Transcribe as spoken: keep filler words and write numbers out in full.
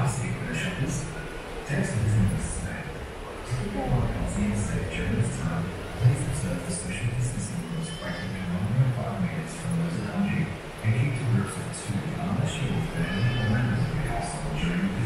Plastik oder Shoppers. Selbst in Business sein. To keep your work healthy and safe during this time, please observe the social distancing rules by keeping one point five meters from those around you and keep to groups of two unless you are family or members of your household during this